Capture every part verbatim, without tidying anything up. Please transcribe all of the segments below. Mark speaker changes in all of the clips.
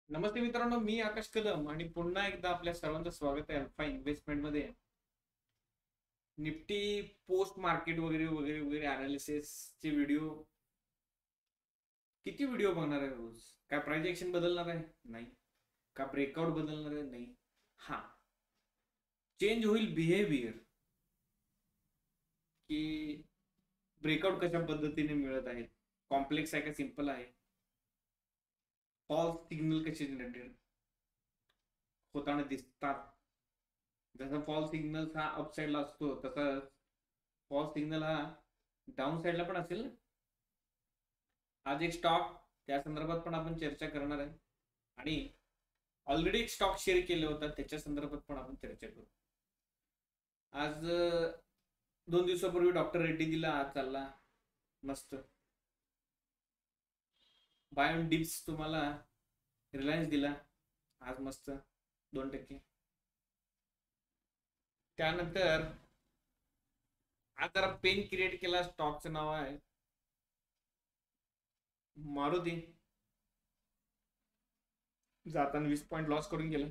Speaker 1: नमस्ते मित्रांनो, मी आकाश कदम आणि पुन्हा एकदा आपल्या सर्वांचं स्वागत आहे अल्फा इन्व्हेस्टमेंट मध्ये. निफ्टी पोस्ट मार्केट वगैरे वगैरे वगैरे अनालिसिस चे व्हिडिओ. किती व्हिडिओ बघणार आहे रोज? काय प्राइस एक्शन बदलणार आहे? नाही. का ब्रेकआउट बदलणार आहे? नाही. हा, चेंज होईल बिहेवियर की ब्रेकआउट कशा पद्धतीने मिळत आहेत, कॉम्प्लेक्स आहे का सिंपल आहे, फॉल्स सिग्नल कसे जनरेट होताना दिसतात. जसं फॉल सिग्नल हा अप साईडला असतो तसंच फॉल सिग्नल हा डाऊन साईडला पण असेल ना. आज एक स्टॉक त्या संदर्भात पण आपण चर्चा करणार आहे आणि ऑलरेडी एक स्टॉक शेअर केले होता त्याच्या संदर्भात पण आपण चर्चा करू. आज दोन दिवसापूर्वी डॉक्टर रेड्डी दिला, आज चालला मस्त. बाय ऑन डिप्स तुम्हाला रिलायन्स दिला, आज मस्त दोन टक्के. त्यानंतर आज जरा पेन क्रिएट केला, स्टॉकचं नाव आहे मारुती. जाताना वीस पॉईंट लॉस करून गेलं.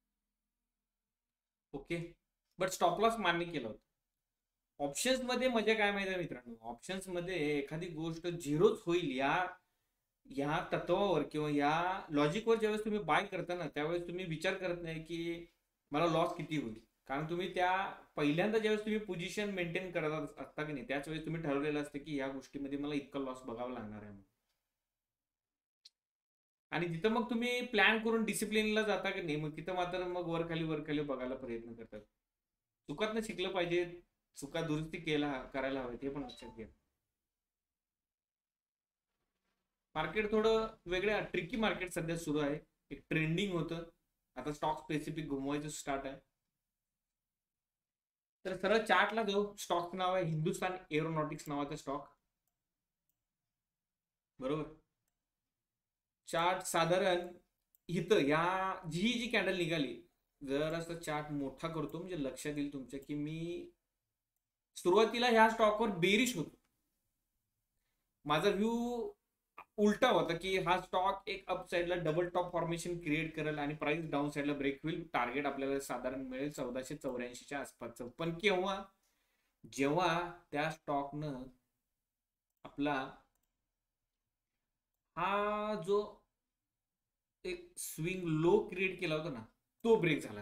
Speaker 1: ओके, बट स्टॉप लॉस मान्य केला होता. ऑप्शन्स मध्ये मजा काय माहिती आहे मित्रांनो, ऑप्शन्स मध्ये एखादी गोष्ट झिरोच होईल या या तत्वावर किंवा या लॉजिकवर ज्यावेळेस तुम्ही बाय करता ना, त्यावेळेस तुम्ही विचार करत नाही की मला लॉस किती होईल. कारण तुम्ही त्या पहिल्यांदा ज्यावेळेस तुम्ही पोझिशन मेंटेन करत असता की नाही, त्याच वेळेस तुम्ही ठरवलेलं असतं की या गोष्टीमध्ये मला इतका लॉस बघावा लागणार आहे. आणि तिथं मग तुम्ही प्लॅन करून डिसिप्लिनला जाता की नाही, मग तिथं मात्र मग वर खाली वर खाली बघायला प्रयत्न करतात. चुकातनं शिकलं पाहिजे, चुका दुरुस्ती केला करायला हवे, ते पण लक्षात घ्या. मार्केट थोडं वेगळ्या ट्रिकी मार्केट सध्या सुरू आहे. एक ट्रेंडिंग होतं, आता स्टॉक स्पेसिफिक घुमवायचं स्टार्ट आहे. तर सरळ चार्टला जाऊ. स्टॉक नाव आहे हिंदुस्तान एरोनॉटिक्स नावाचा स्टॉक, बरोबर. चार्ट साधारण इथं या जी जी कॅन्डल निघाली, जर असं चार्ट मोठा करतो म्हणजे लक्षात येईल तुमच्या की मी सुरुवातीला ह्या स्टॉकवर बेरिश होतो. माझा व्यू उलटा होता की हा स्टॉक एक अप साईडला डबल टॉप फॉर्मेशन क्रिएट करेल आणि प्राइस डाऊन साईडला ब्रेक होईल. टार्गेट आपल्याला साधारण मिळेल चौदाशे चौऱ्याऐंशीच्या आसपासचं. पण केव्हा? जेव्हा त्या स्टॉकनं आपला हा जो एक स्विंग लो क्रिएट केला होता ना, तो ब्रेक झाला.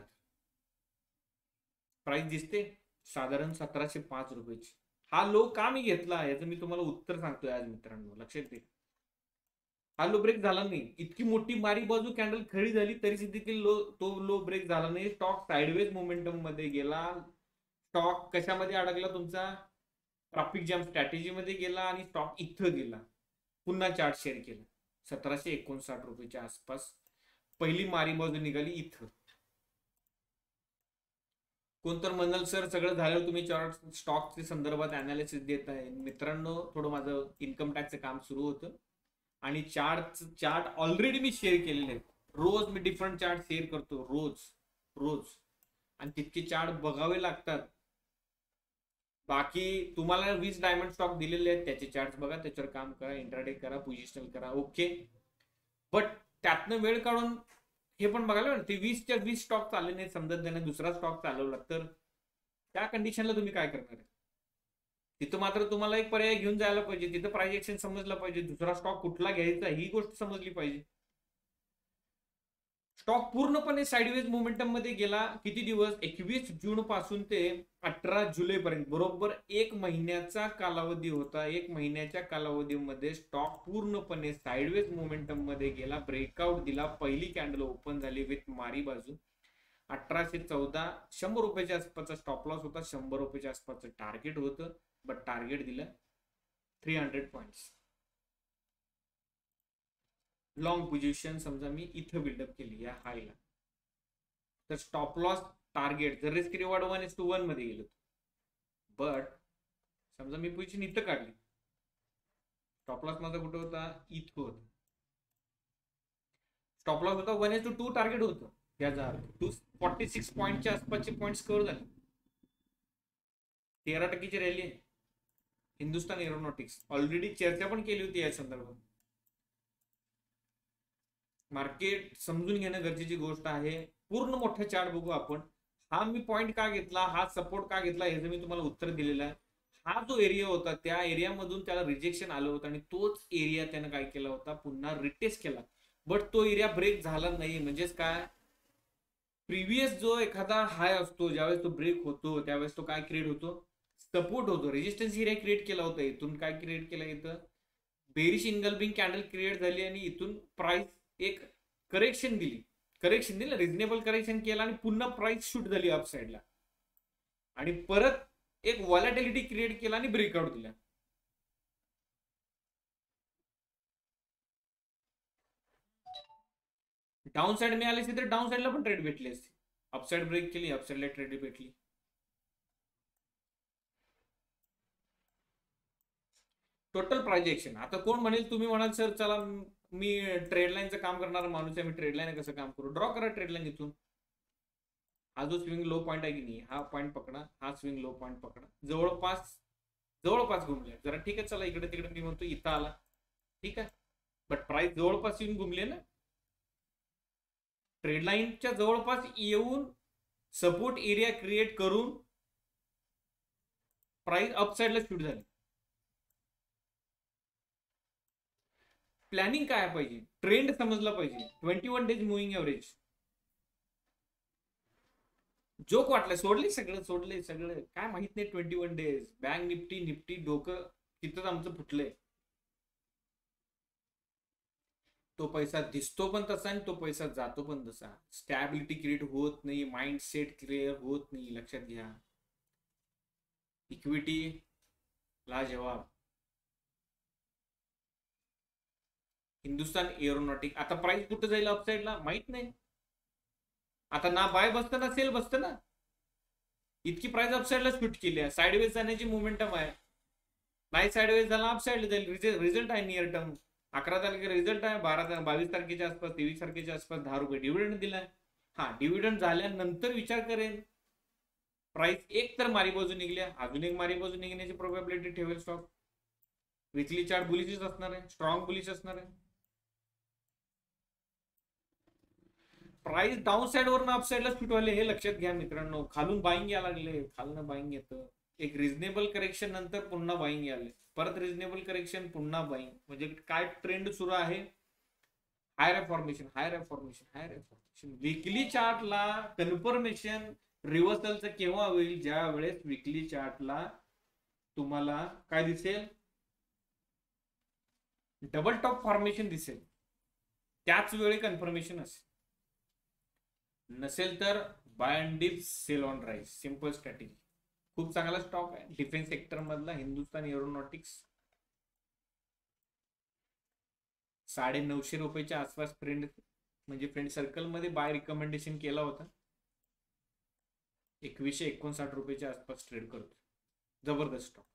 Speaker 1: प्राइस दिसते साधारण सतराशे पाच रुपयाची. हा लो का मी घेतला याचं मी तुम्हाला उत्तर सांगतोय आज मित्रांनो, लक्षात घ्या. हा लो ब्रेक झाला नाही, इतकी मोठी मारी बाजू कॅन्डल खरी झाली तरी देखील लो तो लो ब्रेक झाला नाही. स्टॉक साइडवेज मोमेंटम मध्ये गेला. स्टॉक कशामध्ये अडकला तुमचा? ट्रॉपिक जॅम स्ट्रॅटेजी मध्ये गेला आणि स्टॉक इथं गेला. पुन्हा चार्ट शेअर केला, सतराशे एकोणसाठ रुपयाच्या आसपास पहिली मारी बाजू निघाली इथं. कोणतर म्हणाल सर सगळं झाल्यावर तुम्ही चार्ट स्टॉकच्या संदर्भात अनालिसिस देत आहे. मित्रांनो, थोडं माझं इन्कम टॅक्सचं काम सुरू होतं आणि चार्ट चार्ट ऑलरेडी मी शेअर केलेले आहेत. रोज मी डिफरंट चार्ट शेअर करतो, रोज रोज, आणि तितके चार्ट बघावे लागतात. बाकी तुम्हाला वीस डायमंड स्टॉक दिलेले आहेत, त्याचे चार्ट बघा, त्याच्यावर काम करा, इंट्राडे करा, पोझिशनल करा, ओके. बट त्यातनं वेळ काढून हे पण बघायला ते वीसच्या वीस स्टॉक चालले नाही, समजत त्याने दुसरा स्टॉक चालवला तर त्या कंडिशनला तुम्ही काय करणार आहे? तिथं मात्र तुम्हाला एक पर्याय घेऊन जायला पाहिजे. तिथं प्राइस एक्शन समजलं पाहिजे, दुसरा स्टॉक कुठला घ्यायचा ही गोष्ट समजली पाहिजे. स्टॉक पूर्णपणे साइडवेज मोमेंटम मध्ये गेला. किती दिवस? एकवीस जून पासून ते अठरा जुलै पर्यंत, बरोबर एक महिन्याचा कालावधी होता. एक महिन्याच्या कालावधीमध्ये स्टॉक पूर्णपणे साइडवेज मोमेंटम मध्ये गेला, ब्रेकआउट दिला, पहिली कॅन्डल ओपन झाली विथ मारी बाजू. अठराशे चौदा, शंभर रुपयाच्या आसपासचा स्टॉप लॉस होता, शंभर रुपयाच्या आसपासचं टार्गेट होतं. बट टार्गेट दिलं three hundred points. Long position समजा मी इथं बिल्डअप केली या हायला, तर स्टॉप लॉस टार्गेट जर risk reward one is to one मध्ये गेलो, बट समजा मी पोझिशन इथं काढली, स्टॉप लॉस माझा कुठं होता? इथं होता. स्टॉप लॉस होता one is to two target होतं. याचा टू फॉर्टी सिक्स पॉईंटच्या आसपासचे पॉईंट कव्हर झाले. तेरा टक्केची रॅली आहे. हिंदुस्तान एरोनॉटिक्स ऑलरेडी चर्चा पण केली होती या संदर्भात. मार्केट समजून घेणं गरजेची गोष्ट आहे. पूर्ण मोठा चार्ट बघू आपण. हा मी पॉइंट का घेतला, हा सपोर्ट का घेतला, याचं मी तुम्हाला उत्तर दिलेलं आहे. हा जो एरिया होता त्या एरियामधून त्याला रिजेक्शन आलं होतं आणि तोच एरिया त्यानं काय केला होता, पुन्हा रिटेस्ट केला. बट तो एरिया ब्रेक झाला नाही. म्हणजेच काय, प्रिव्हियस जो एखादा हाय असतो ज्यावेळेस तो ब्रेक होतो त्यावेळेस तो काय क्रिएट होतो, सपोर्ट होतो. रेजिस्टन्स एरिया क्रिएट केला होता. इथून काय क्रिएट केलं, इथं बेरिश इनगल्बिंग कॅन्डल क्रिएट झाली आणि इथून प्राइस एक करेक्शन दिली. करेक्शन दिलं, रिजनेबल करेक्शन केलं आणि पुन्हा प्राइस शूट झाली अप साइडला आणि परत एक व्हॉलॅटिलिटी क्रिएट केला आणि ब्रेकआउट दिला. डाऊन साइड मिळाली असती तर डाऊन साइडला पण ट्रेड भेटली असती. अपसाइड ब्रेक केली, अपसाइडला ट्रेड भेटली. Total price action. आता कोण म्हणेल, तुम्ही म्हणाल सर चला मी ट्रेड लाईनचं काम करणारा माणूस आहे, मी ट्रेड लाईन कसं काम करू. ड्रॉ करा ट्रेड लाईन इथून. हा जो स्विंग लो पॉइंट आहे की नाही, हा पॉइंट पकडा, हा स्विंग लो पॉइंट पकडा. जवळपास जवळपास घुमले. जरा ठीक आहे, चला इकडे तिकडे मी म्हणतो इथं आला, ठीक आहे, बट प्राइस जवळपास येऊन घुमले ना. ट्रेड लाईनच्या जवळपास येऊन सपोर्ट एरिया क्रिएट करून प्राइस अपसाइडला शूट झाली. प्लॅनिंग काय पाहिजे, ट्रेंड समजला पाहिजे. Twenty one days moving average joke वाटलं, सोडले सगळं, सोडले सगळं, काय माहित नाही. Twenty one days bank Nifty Nifty डोकं तिथंच आमचं फुटलंय. तो पैसा दिसतो पण तसा आणि तो पैसा जातो पण तसा. स्टॅबिलिटी क्रिएट होत नाही, माइंडसेट क्लिअर होत नाही, लक्षात घ्या. इक्विटी लाजवाब. हिंदुस्तान एरोनॉटिक आता प्राइस कुठे जाईल अपसाइडला माहित नाही. आता ना बाय बसतं ना सेल बसतं ना. इतकी प्राइस अपसाइडला शूट केली आहे. साइडवेज जाण्याची मोमेंटम आहे. नाही साइडवेज झाला अपसाइड जाईल. रिझल्ट आहे नियर टर्म. अकरा तारखेला रिझल्ट आहे. बारा बावीस तारखेच्या आसपास, तेवीस तारखेच्या आसपास दहा रुपये डिव्हिडंड दिलाय. हा डिव्हिडंड झाल्यानंतर विचार करेन. प्राइस एक तर मारी बाजू निघल्या, अजून एक मारी बाजू निघण्याची प्रोबॅबिलिटी ठेवेल स्टॉक. विकली चार्ट बुलिशच असणार आहे, स्ट्रॉंग बुलिश असणार आहे. प्राइस डाऊन साइड वरून अप साइडला शूट व्हायला हे लक्षात घ्या मित्रांनो. खालून बाईंग यायला लागले, खालून बाईंग येतं. एक रिजनेबल करेक्शन नंतर पुन्हा बाईंग आले, परत रिजनेबल करेक्शन पुन्हा बाईंग. म्हणजे काय ट्रेंड सुरू आहे, higher formation, higher formation, higher formation. Weekly चार्टला कन्फर्मेशन रिव्हर्सलचं केव्हा होईल, ज्या वेळेस विकली चार्टला तुम्हाला काय दिसेल, डबल टॉप फॉर्मेशन दिसेल, त्याच वेळी कन्फर्मेशन असेल. नसेल तर buy and dip, sell on rise. Simple strategy. खूप चांगला स्टॉक आहे डिफेन्स सेक्टर मधला हिंदुस्तान एरोनॉटिक्स. साडे नऊशे रुपयाच्या आसपास फ्रेंड म्हणजे फ्रेंड सर्कल मध्ये बाय रिकमेंडेशन केला होता. एकवीसशे एकोणसाठ रुपयाच्या आसपास ट्रेड करतो. जबरदस्त स्टॉक.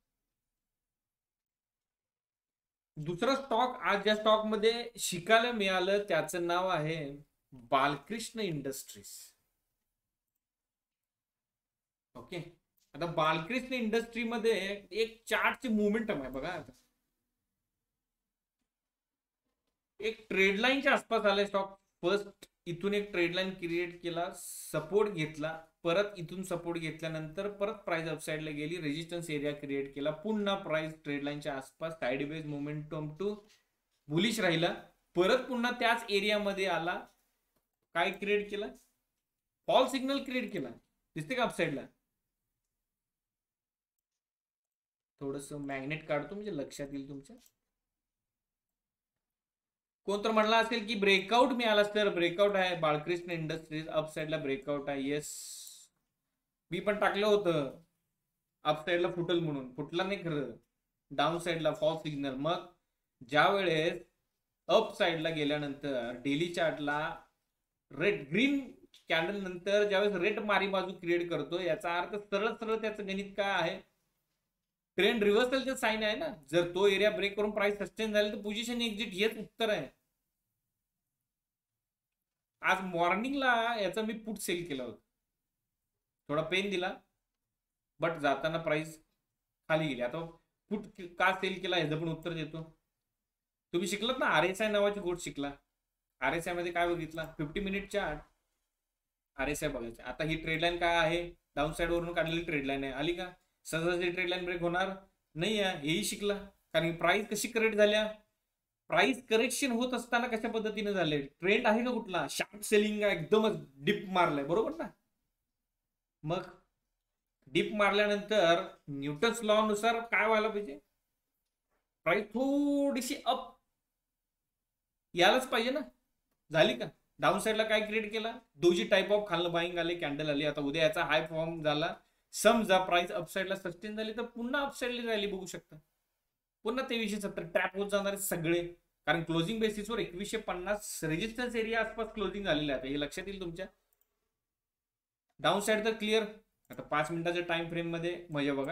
Speaker 1: दुसरा स्टॉक आज ज्या स्टॉक मध्ये शिकायला मिळालं त्याचं नाव आहे बालकृष्ण इंडस्ट्रीज. ओके. आता बालकृष्ण इंडस्ट्री मध्ये एक चार्टची मोमेंटम आहे बघा. आता एक ट्रेड लाईनच्या आसपास आलाय स्टॉक. फर्स्ट इथून एक ट्रेड लाईन क्रिएट केला, सपोर्ट घेतला, परत इथून सपोर्ट घेतल्यानंतर परत प्राइस अपसाइडला गेली, रेजिस्टन्स एरिया क्रिएट केला, पुन्हा प्राइस ट्रेड लाईनच्या आसपास साइडवेज मोमेंटम टू बुलिश राहिला, परत पुन्हा त्याच एरियामध्ये आला, काय क्रिएट केला, फॉल सिग्नल क्रिएट केला. दिसते का अपसाइडला. थोडस मॅग्नेट काढतो म्हणजे लक्षात येईल तुमच्या. कोण तर म्हणला असेल की ब्रेकआउट मिळाला, तर ब्रेकआउट आहे बालकृष्ण इंडस्ट्रीज. अप साइडला ब्रेकआउट आहे. येस, मी पण टाकलं होतं अप साइडला फुटल म्हणून. फुटला नाही खरं, डाऊन साइडला फॉल सिग्नल. मग ज्या वेळेस अप साइडला गेल्यानंतर डेली चार्टला रेड ग्रीन कॅन्डल नंतर ज्यावेळेस रेड मारी बाजू क्रिएट करतो, याचा अर्थ सरळ सरळ त्याचं गणित काय आहे, ट्रेंड रिव्हर्सलचे साइन आहे ना. जर तो एरिया ब्रेक करून प्राइस सस्टेन झाली तर पोझिशन एक्झिट, हेच उत्तर आहे. आज मॉर्निंगला याचा मी पुट सेल केला होता, थोडा पेन दिला, बट जाताना प्राइस खाली गेली. आता पुट का सेल केला याचं पण उत्तर देतो. तुम्ही शिकलात ना, आर एस आय नावाची गोष्ट शिकला. आर एस आय मध्ये काय बघितला, fifty minute chart, R S I बघायचं. आता ही ट्रेड लाईन काय आहे, डाऊन साइड वरून काढलेली ट्रेड लाईन आहे, आली का? सहज ट्रेड लाईन ब्रेक होणार नाही आहे, हेही शिकला. कारण प्राइस कशी करेक्ट झाल्या, प्राइस करेक्शन होत असताना कशा पद्धतीने झाले, ट्रेंड आहे का कुठला, शार्प सेलिंग एकदमच डिप मारलाय, बरोबर ना? मग डिप मारल्यानंतर न्यूटन्स लॉ नुसार काय व्हायला पाहिजे, प्राइस थोडीशी अप यायलाच पाहिजे ना. झाली का? डाऊन साइडला काय क्रिएट केला, दोजी टाइप ऑफ खाल्लं बाईंग आले, कॅन्डल आली. आता उद्या याचा हाय फॉर्म झाला, समजा प्राइस अपसाइडला सस्टेन झाली तर पुन्हा अपसाइडला रॅली बघू शकता, पुन्हा तेवीसशे सत्तर ट्रॅप होत जाणारे सगळे. कारण क्लोजिंग बेसिसवर एकवीसशे पन्नास रेजिस्टन्स एरिया आसपास क्लोजिंग झालेलं आहे, हे लक्षात येईल तुमच्या. डाऊन साइड तर क्लिअर. आता पाच मिनिटाच्या टाइम फ्रेम मध्ये मजा बघा.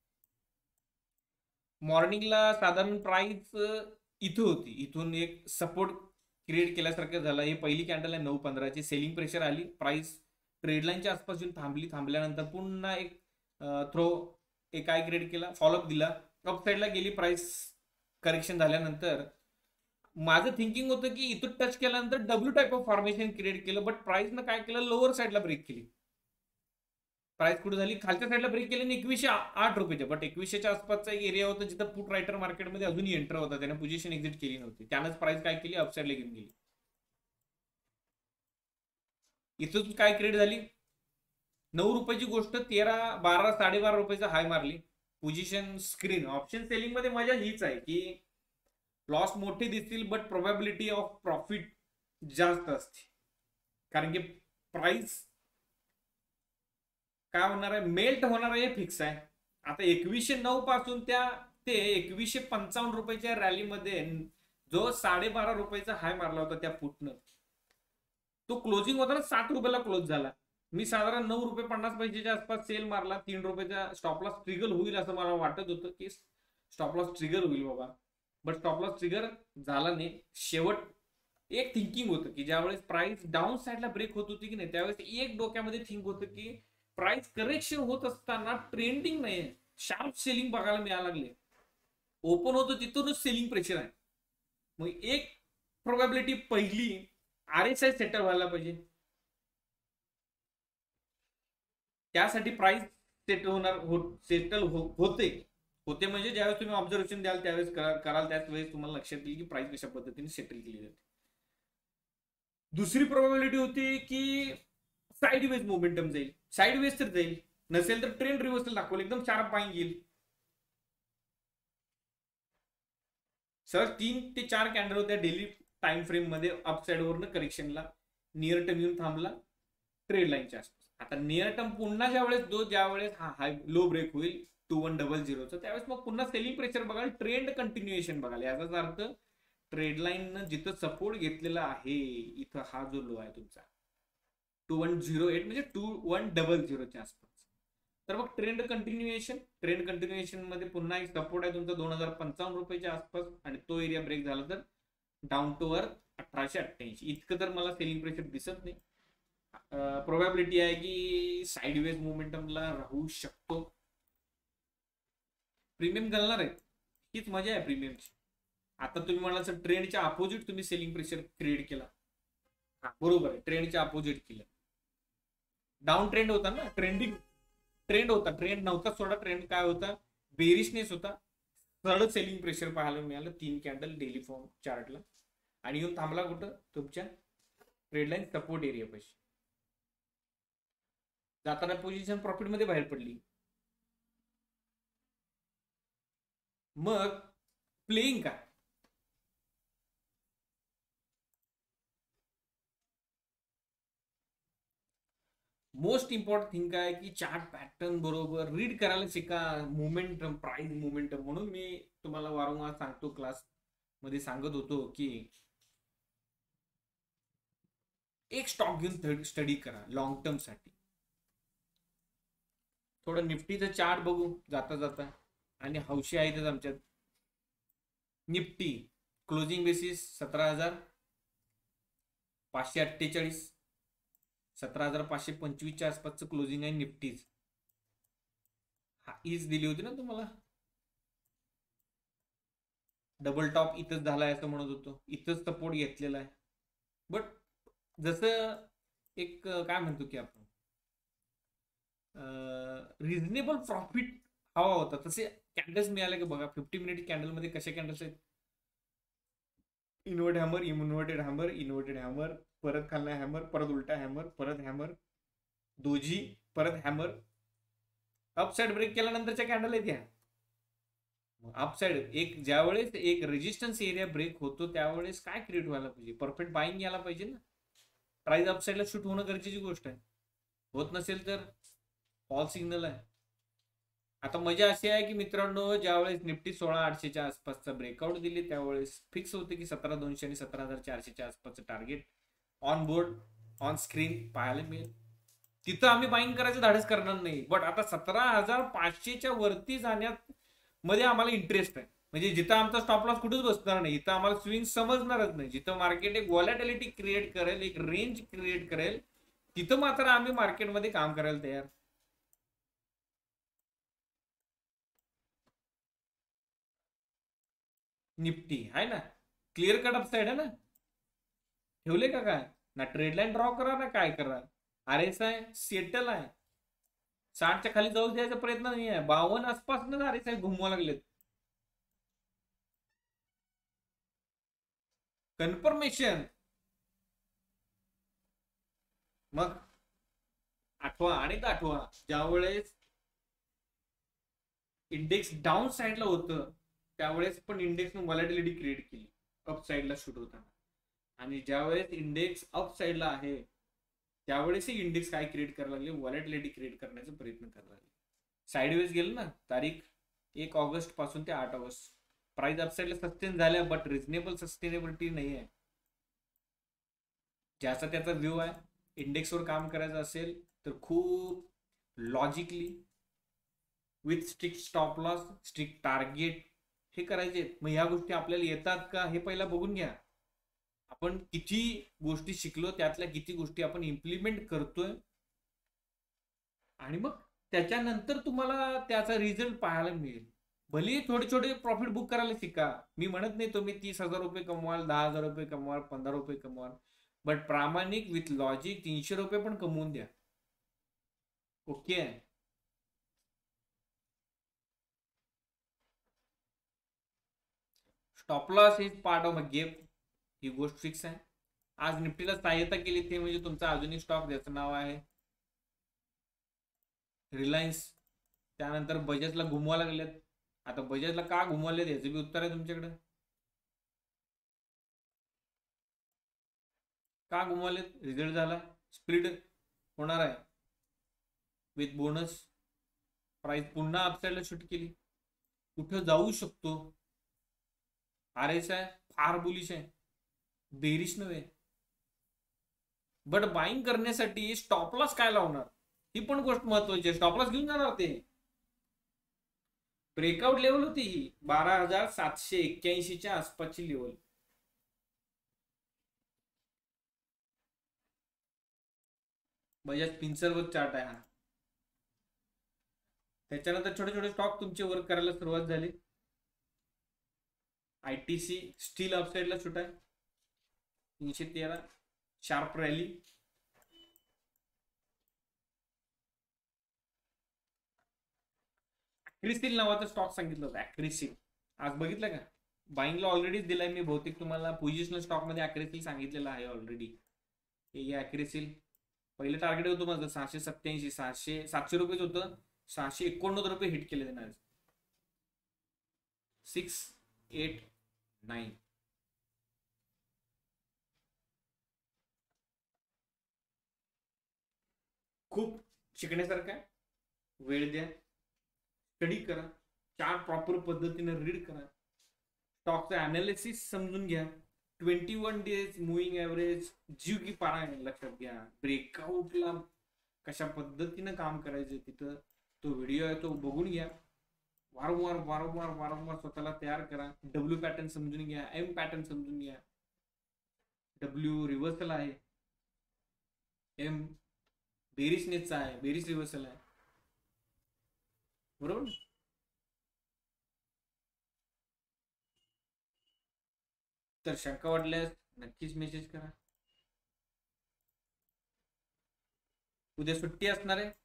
Speaker 1: मॉर्निंगला साधारण प्राइस इथं होती, इथून एक सपोर्ट क्रिएट केल्यासारखं झालं. हे पहिली कॅन्डल आहे नऊ पंधराची, सेलिंग प्रेशर आली, प्राइस ट्रेडलाईनच्या आसपास येऊन थांबली. थांबल्यानंतर पुन्हा एक थ्रो एक काय क्रिएट केला, फॉलोअप दिला, अप साईडला गेली. प्राइस करेक्शन झाल्यानंतर माझं थिंकिंग होतं की इथून टच केल्यानंतर W type of formation create केलं, बट प्राइसनं काय केलं, लोअर साईडला ब्रेक केली. प्राइस कुठे झाली, खालच्या साईडला ब्रेक केली, एकवीसशे आठ रुपयाचे. बट एकवीसशेच्या आसपासचा एक एरिया होता जिथं पुट रायटर मार्केटमध्ये अजूनही एंटर होता, त्याने पोझिशन एक्झिट केली नव्हती, त्यानंच प्राइस काय केली, अपसाईडला घेऊन गेली. इथून काय क्रिएट झाली, नऊ रुपयाची गोष्ट तेरा बारा साडेबारा रुपयाचा हाय मारली. पोझिशन स्क्रीन ऑप्शन सेलिंग मध्ये मजा हीच आहे की लॉस मोठे दिसतील बट प्रोबॅबिलिटी ऑफ प्रॉफिट जास्त असते, कारण की प्राइस काय होणार आहे, मेल्ट होणार आहे, फिक्स आहे. आता एकवीसशे नऊ पासून त्या ते एकवीसशे पंचावन्न रुपयाच्या रॅलीमध्ये जो साडेबारा रुपयाचा हाय मारला होता त्या पुटनं, तो क्लोजिंग होता ना सात रुपयाला क्लोज झाला. मी साधारण नऊ रुपये पन्नास पैशाच्या आसपास सेल मारला, तीन रुपयाचा स्टॉपलॉस ट्रिगर होईल असं मला वाटत होतं की स्टॉपलॉस ट्रिगर होईल बाबा, बट स्टॉपलॉस ट्रिगर झाला नाही. शेवट एक थिंकिंग होतं की ज्यावेळेस प्राइस डाऊन साइडला ब्रेक होत होती की नाही, त्यावेळेस एक डोक्यामध्ये थिंक होतं की प्राइस करेक्शन होत असताना ट्रेंडिंग नाही, शार्प सेलिंग बघायला मिळायला लागले. ओपन होतं तिथूनच सेलिंग प्रेशर आहे. मग एक प्रोबॅबिलिटी पहिली आरएसआय सेटल व्हायला पाहिजे, त्यासाठी प्राइस सेटल होणार हो, सेटल हो, होते होते म्हणजे ज्यावेळेस तुम्ही ऑब्झर्वेशन द्याल त्यावेळेस कराल, त्याच वेळेस तुम्हाला लक्षात येईल की प्राइस कशा पद्धतीने सेटल केली जाते. दुसरी प्रोबॅबिलिटी होती की साइडवेज मोमेंटम जाईल, साइडवेज तर जाईल, नसेल तर ट्रेंड रिव्हर्सल दाखवलं, एकदम शार्प बाईंग येईल. सर तीन ते चार कॅन्डल होत्या डेली टाइम फ्रेम मध्ये अपसाइड वरनं करेक्शनला, नियर टर्म येऊन थांबला ट्रेड लाईनच्या आसपास. आता नियर टर्म पुन्हा ज्यावेळेस जो ज्यावेळेस हा हाय लो ब्रेक होईल टू वन डबल झिरोचा, त्यावेळेस मग पुन्हा सेलिंग प्रेशर बघाल, ट्रेंड कंटिन्युएशन बघाल. याचाच अर्थ ट्रेड लाईन जिथं सपोर्ट घेतलेला आहे इथं हा जो लो आहे तुमचा टू वन झिरो एट म्हणजे टू वन डबल झिरोच्या आसपास, तर मग ट्रेंड कंटिन्युएशन ट्रेंड कंटिन्युएशन मध्ये पुन्हा एक सपोर्ट आहे तुमचा दोन हजार पंचावन्न रुपयाच्या आसपास, आणि तो एरिया ब्रेक झाला तर डाऊन टू अर्थ अठराशे अठ्ठ्याऐंशी. इतकं तर मला सेलिंग प्रेशर दिसत नाही. प्रोबॅबिलिटी आहे की साइडवेज मोमेंटमला राहू शकतो. प्रीमियम घालणार आहे, हीच मजा आहे प्रीमियमची. आता तुम्ही म्हणाल ट्रेंडच्या अपोजिट तुम्ही सेलिंग प्रेशर क्रिएट केला, बरोबर आहे, ट्रेंडच्या अपोजिट केलं. डाऊन ट्रेंड होता ना, ट्रेंडिंग ट्रेंड होता, ट्रेंड नव्हता सोडा, ट्रेंड काय होता, बेरिशनेस होता. सरळ सेलिंग प्रेशर पाहायला मिळालं तीन कॅन्डल डेली फॉर्म चार्टला, आणि येऊन थांबला कुठं, तुमच्या ट्रेड लाईन सपोर्ट एरिया पाशी. जाताना पोझिशन प्रॉफिट मध्ये बाहेर पडली. मग प्लेइंग काय, मोस्ट इम्पॉर्टंट थिंग काय की चार्ट पॅटर्न बरोबर रीड करायला शिका, मोमेंटम, प्राइस मोमेंटम. म्हणून मी तुम्हाला वारंवार सांगतो, क्लास मध्ये सांगत होतो की एक स्टॉक घेऊन स्टडी करा लॉंग टर्म साठी. थोडं निफ्टीचं चार्ट बघू जाता जाता, आणि हौशी आहेतच आमच्यात. निफ्टी क्लोजिंग बेसिस सतरा हजार पाचशे अठ्ठेचाळीस, सतरा हजार पाचशे पंचवीसच्या आसपासचं क्लोजिंग आहे निफ्टीज. हा ईज दिली होती ना तुम्हाला, डबल टॉप इथंच झालाय असं म्हणत होतो, इथंच सपोर्ट घेतलेला आहे. बट जसं एक काय म्हणतो की आपण रिझनेबल प्रॉफिट हवा होता, तसे कॅन्डल्स मिळाले का बघा. फिफ्टी मिनिट कॅन्डल मध्ये कशा कॅन्डल्स आहेत, invert hammer, inverted hammer, inverted hammer, परत खालना हॅमर, परत उलटा हॅमर, परत हॅमर, दोजी, परत हॅमर. अपसाइड ब्रेक केल्यानंतरच्या कॅन्डल आहेत या. अपसाइड एक ज्यावेळेस एक रेजिस्टन्स एरिया ब्रेक होतो त्यावेळेस काय क्रिएट व्हायला पाहिजे, परफेक्ट बाईंग यायला पाहिजे ना. प्राइस अपसाइडला शूट होणं गरजेची गोष्ट आहे. होत नसेल तर फॉल सिग्नल आहे. आता मजा अशी आहे की मित्रांनो, ज्यावेळेस निफ्टी सोळा आठशेच्या आसपासचा ब्रेकआउट दिली त्यावेळेस फिक्स होते की सतरा दोनशे आणि सतरा हजार चारशेच्या आसपासचं target on board on screen पाहायला मिळेल. तिथं आम्ही बाईंग करायचं धाडस करणार नाही. बट आता सतरा हजार पाचशेच्या वरती जाण्यात मध्ये आम्हाला इंटरेस्ट आहे. म्हणजे जिथं आमचा स्टॉप लॉस कुठेच बसणार नाही, इथं आम्हाला स्विंग समजणारच नाही. जिथं मार्केट एक व्हॉलॅटिलिटी क्रिएट करेल, एक रेंज क्रिएट करेल, तिथं मात्र आम्ही मार्केटमध्ये काम करायला तयार. निफ्टी आहे ना क्लिअर कट अपसाइड आहे ना. ठेवले का काय ना, ट्रेड लाईन ड्रॉ करा ना, काय करा. आर एस आय सेटल आहे. साठच्या खाली जाऊ द्यायचा प्रयत्न नाही आहे. बावन्न आसपासूनच आर एस आय घुमवा लागलेत. कन्फर्मेशन मग आठवा आणि आठवा ज्यावेळेस इंडेक्स डाऊन साईडला होतं त्यावेळेस पण इंडेक्सने व्हॉलॅटिलिटी क्रिएट केली अप साईडला शूट होताना. आणि ज्यावेळेस इंडेक्स अप साईडला आहे त्यावेळेसही इंडेक्स काय क्रिएट करायला लागले, व्हॉलॅटिलिटी क्रिएट करण्याचा प्रयत्न करायला लागले. साईडवेज गेलं ना, तारीख एक ऑगस्ट पासून ते आठ ऑगस्ट प्राइस अपसाईडला सस्टेन झाल्या, बट रिझनेबल सस्टेनेबिलिटी नाही आहे. ज्याचा त्याचा व्ह्यू आहे. इंडेक्सवर काम करायचं असेल तर खूप logically with strict stop loss, strict target हे करायचे. मग ह्या गोष्टी आपल्याला येतात का हे पहिला बघून घ्या. आपण किती गोष्टी शिकलो, त्यातल्या किती गोष्टी आपण इम्प्लिमेंट करतोय, आणि मग त्याच्यानंतर तुम्हाला त्याचा रिझल्ट पाहायला मिळेल. भले थोडे छोटे प्रॉफिट बुक करायला शिका. मी म्हणत नाही तुम्ही तीस हजार रुपये कमवाल, दहा हजार रुपये कमवाल, पंधरा रुपये कमवाल, बट प्रामाणिक विथ लॉजिक तीनशे रुपये पण कमवून द्या. Okay. Stop loss is part of a game, ही गोष्ट फिक्स आहे. आज निफ्टीला सहाय्यता केली ते म्हणजे तुमचा अजूनही स्टॉक ज्याचं नाव आहे रिलायन्स. त्यानंतर बजाजला घुमवा लागलेत. आता बजाजला का घुमवलेत याचं बी उत्तर आहे तुमच्याकडे. का घुमवलेत, रिझल्ट झाला, स्प्लिट होणार आहे विथ बोनस. प्राइस पुन्हा अपसाइडला शूट केली, कुठं जाऊ शकतो. आर एस आय फार बुलिश आहे, बेरिश नव्हे. बट बाईंग करण्यासाठी स्टॉप लॉस काय लावणार ही पण गोष्ट महत्वाची आहे. स्टॉप लॉस घेऊन जाणार ते. ब्रेकआउट लेवल होती ही बारा हजार सातशे एक्क्याऐंशीच्या आसपासची लेवल. बजाज पिन्सरवर चार्ट आहे हा. त्याच्यानंतर छोटे छोटे स्टॉक तुमचे वर्क करायला सुरुवात झाली. आयटीसी स्टील अपसाइडला सुट आहे तीनशे तेरा, शार्प रॅली. ॲक्रिसिल नावाचा स्टॉक सांगितलं होतं, ॲक्रिसिल. आज बघितलं का, बाईंगला ऑलरेडीच दिलाय मी बहुतेक तुम्हाला. पोझिशनल स्टॉक मध्ये ॲक्रिसिल सांगितलेलं आहे ऑलरेडी. हे ॲक्रिसिल पहिलं टार्गेट होतं माझं सहाशे सत्याऐंशी, सहाशे सातशे रुपयेच होतं. सहाशे एकोणनव्वद रुपये हिट केले त्यांना आज. Six eight nine. खूप शिकण्यासारखं आहे. वेळ द्या, स्टडी करा, चार्ट प्रॉपर पद्धतीने रीड करा, स्टॉकचा अनालिसिस समजून घ्या. Twenty one days moving average जीव की पारा आहे लक्षात घ्या. ब्रेकआउटला कशा पद्धतीनं काम करायचं तिथं तो व्हिडिओ आहे तो बघून घ्या. वारंवार वारंवार वारंवार स्वतःला तयार करा. डब्ल्यू पॅटर्न समजून घ्या, एम पॅटर्न समजून घ्या. डब्ल्यू रिव्हर्सल आहे, एम बेरिस नेटचा आहे, बेरिस रिव्हर्सल आहे, बरोबर. तर शंका वाटल्यास नक्कीच मेसेज करा. उद्या सुट्टी असणार आहे,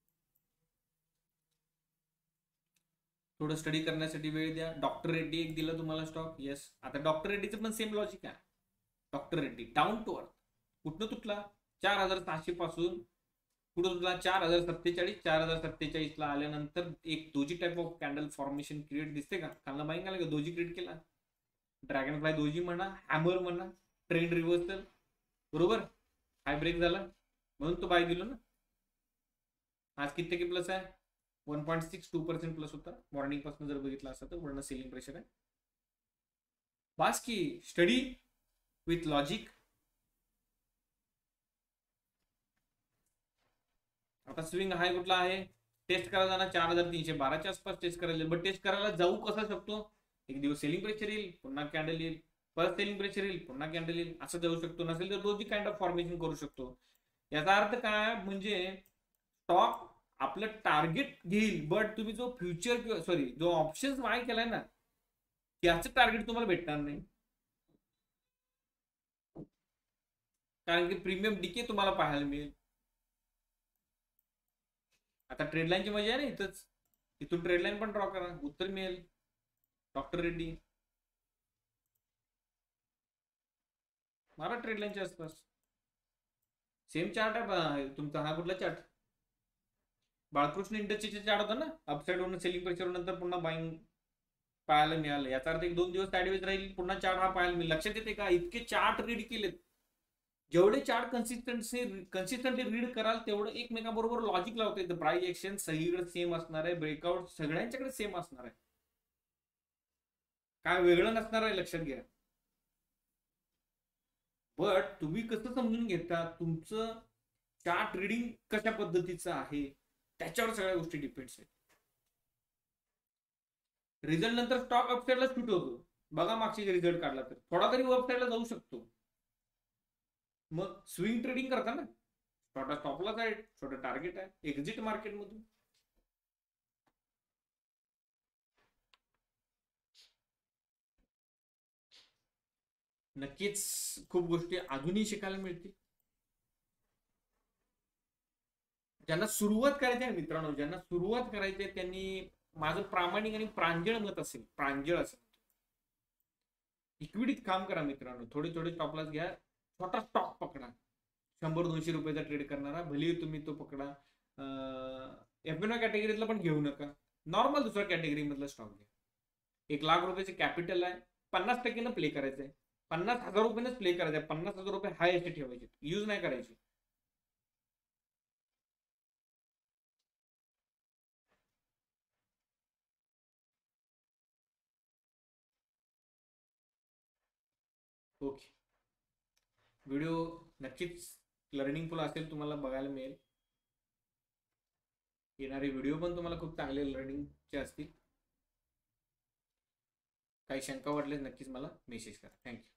Speaker 1: थोडं स्टडी करण्यासाठी वेळ द्या. डॉक्टर रेड्डी एक दिलं तुम्हाला स्टॉक, येस. आता डॉक्टर रेड्डीचं पण सेम लॉजिक आहे. Doctor Reddy down to earth, कुठनं तुटला? चार हजार सहाशे पासून पुढे तुटला चार हजार सत्तेचाळीस. चार हजार सत्तेचाळीस ला आल्यानंतर एक doji type of candle formation create दिसते का? खालना बाईंग आलं का? दोजी क्रिएट केला. ड्रॅगन फ्लाय दोजी म्हणा, हॅमर म्हणा, ट्रेंड रिव्हर्सल, बरोबर. हाय ब्रेक झाला म्हणून तो बाय दिलो ना. आज किती टक्के प्लस आहे? One point six two percent plus होता मॉर्निंग पासून जर बघितला असता तर. वरनं सेलिंग प्रेशर आहे. बास की स्टडी विथ लॉजिक. आता स्विंग हाय कुठला आहे? टेस्ट करायला जाणार चार हजार तीनशे बाराच्या आसपास टेस्ट करायला. बट टेस्ट करायला जाऊ कसा शकतो? एक दिवस सेलिंग प्रेशर येईल, पुन्हा कॅन्डल येईल, परत सेलिंग प्रेशर येईल, पुन्हा कॅन्डल येईल, असं जाऊ शकतो. नसेल तर दोजी काइंड ऑफ फॉर्मेशन करू शकतो. याचा अर्थ काय म्हणजे स्टॉक आपलं टार्गेट घेईल, बट तुम्ही जो फ्युचर सॉरी जो ऑप्शन बाय केलाय ना त्याचं टार्गेट तुम्हाला भेटणार नाही, कारण की प्रीमियम डीके तुम्हाला पाहायला मिळेल. आता ट्रेड लाईनची मजा आहे ना इथंच. इथून ट्रेड लाईन पण ड्रॉ करा, उत्तर मिळेल. डॉक्टर रेड्डी मारा ट्रेड लाईनच्या आसपास. सेम चार्ट आहे तुमचा. हा कुठला चार्ट? बाळकृष्ण इंडस्ट्रीचे चार्ट होता ना. अपसाइड वरून सेलिंग प्रेशर नंतर पुन्हा बाईंग पाहायला मिळालं. याचा अर्थ एक दोन दिवस साइडवेज राहील, पुन्हा चार्ट हा पाहायला मिळेल. लक्षात येते का? इतके चार्ट रीड केलेत. जेवढे चार्ट कन्सिस्टन्सी कन्सिस्टंटली रीड कराल तेवढं एकमेकांबरोबर लॉजिक लावता येतं. प्राइस एक्शन सगळीकडे सेम असणार आहे, ब्रेकआउट सगळ्यांच्याकडे सेम असणार आहे, काय वेगळं नसणार आहे, लक्षात घ्या. बट तुम्ही कसं समजून घेता, तुमचं चार्ट रीडिंग कशा पद्धतीचं आहे त्याच्यावर सगळ्या गोष्टी डिपेंड्स आहेत. रिझल्ट नंतर स्टॉक अपसाइडला शूट होतो. बघा मागची रिझल्ट काढला तर थोडा तरी अपसाइडला जाऊ शकतो. मग स्विंग ट्रेडिंग करता ना, छोटा स्टॉपलाच आहे, छोटं टार्गेट आहे, एक्झिट मार्केटमधून. नक्कीच खूप गोष्टी अजूनही शिकायला मिळतील. ज्यांना सुरुवात करायची आहे मित्रांनो, ज्यांना सुरुवात करायची आहे त्यांनी माझं प्रामाणिक आणि प्रांजळ मत असेल, प्रांजळ असेल, इक्विटीत काम करा मित्रांनो. थोडे थोडे स्टॉप लॉस घ्या, छोटा स्टॉक पकडा, शंभर दोनशे रुपयाचा ट्रेड करणारा भले तुम्ही तो पकडा. एफएनओ कॅटेगरीतला पण घेऊ नका, नॉर्मल दुसऱ्या कॅटेगरी मधला स्टॉक घ्या. एक लाख रुपयाचे कॅपिटल आहे, पन्नास टक्केनं प्ले करायचं आहे, पन्नास हजार रुपयानंच प्ले करायचं आहे. पन्नास हजार रुपये हाय असे ठेवायचे, यूज नाही करायचे. ओके, व्हिडिओ नक्कीच लर्निंगफुल असेल, तुम्हाला बघायला मिळेल. येणारे व्हिडिओ पण तुम्हाला खूप चांगले लर्निंगचे असतील. काही शंका वाटल्यास नक्कीच मला मेसेज करा. थँक्यू.